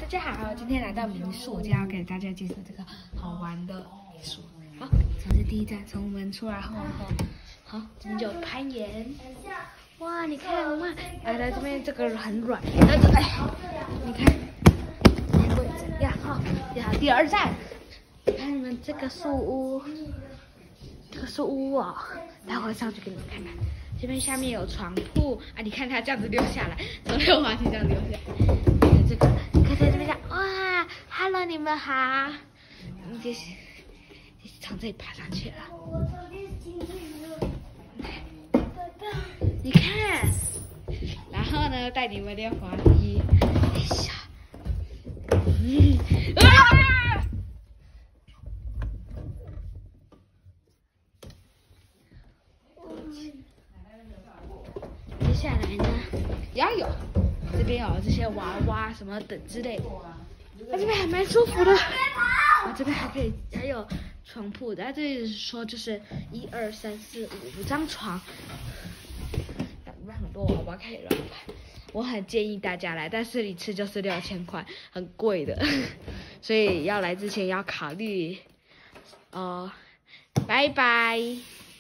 大家好，今天来到民宿，今天要给大家介绍这个好玩的民宿。好，这是第一站，从门出来后，好，这边就有攀岩。哇，你看哇，来这边这个很软，但是哎，你看会怎样？哈，第二站，看你们这个树屋，这个树屋哦，待会上去给你们看看。这边下面有床铺啊，你看它这样子溜下来，从溜滑梯这样溜下来。这个，你看在这边讲，哇 ，Hello， 你们好，就是从这里爬上去了。你看，然后呢，带你们溜滑梯，哎呀，啊！接下来呢，也有这边有这些娃娃什么等之类的，这边还蛮舒服的。这边还有床铺，在这里说就是1、2、3、4、5张床，很多娃娃可以乱拍。我很建议大家来，但是一次就是6000块，很贵的，所以要来之前要考虑。拜拜。